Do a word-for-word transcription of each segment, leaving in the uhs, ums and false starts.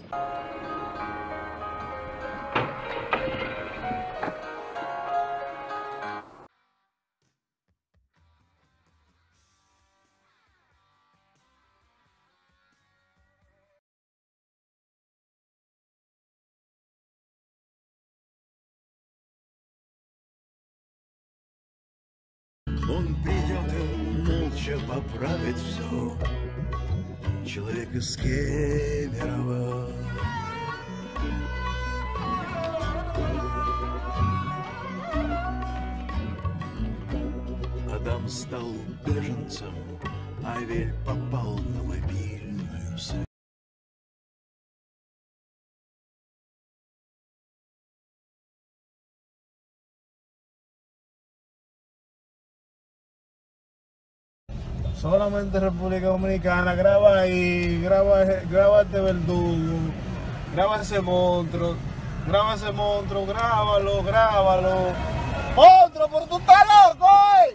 Он придет и молча поправит все. Человек из Кемерово. Адам стал беженцем, Авель попал на мобильную связь. Solamente República Dominicana, graba ahí, graba, graba este verdugo, graba ese monstruo, graba ese monstruo, grábalo, grábalo. ¡Monstruo, pero tú estás loco, eh!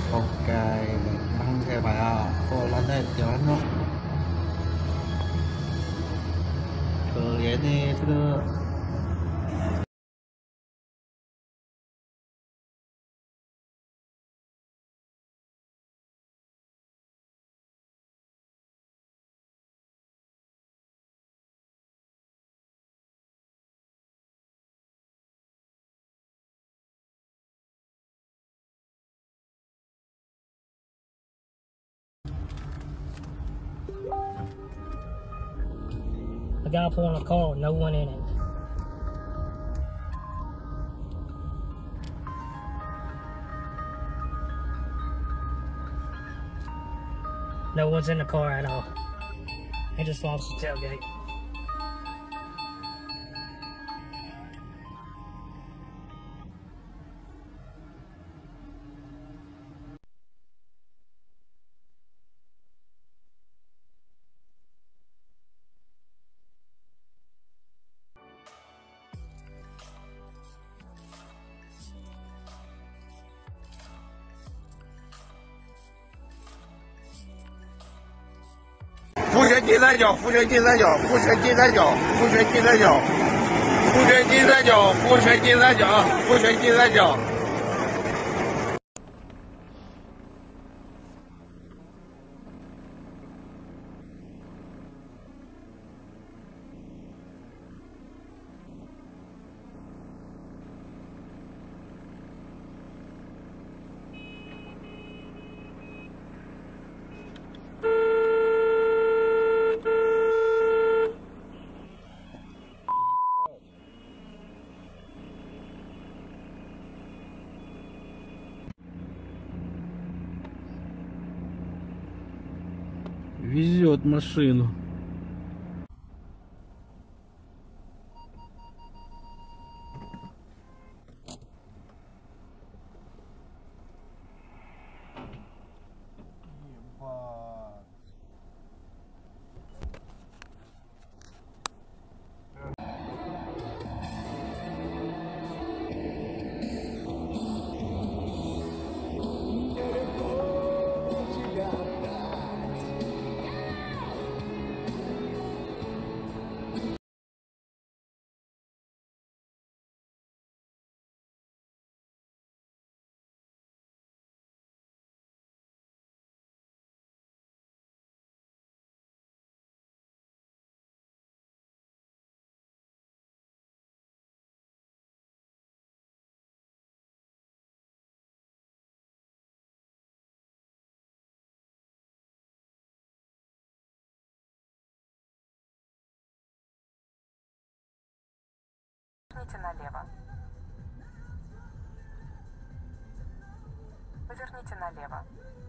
Ok, đang theo bài A, Hollanda tiếng可怜的这个 A guy pulling a car with no one in it. No one's in the car at all. They just lost the tailgate. Full 扶拳金三角，扶拳金三角，扶拳金三角，扶拳金三角，扶拳金三角，扶拳金三角，扶拳金三角。 Везет машину. Поверните налево. Поверните налево.